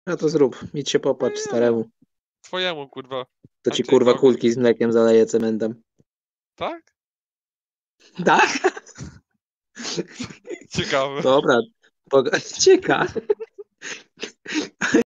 No to zrób. Idź się popatrz staremu. Twojemu, kurwa. To ci kurwa kulki z mlekiem zaleje cementem. Tak? Tak? Ciekawe. Dobra. Ciekawe.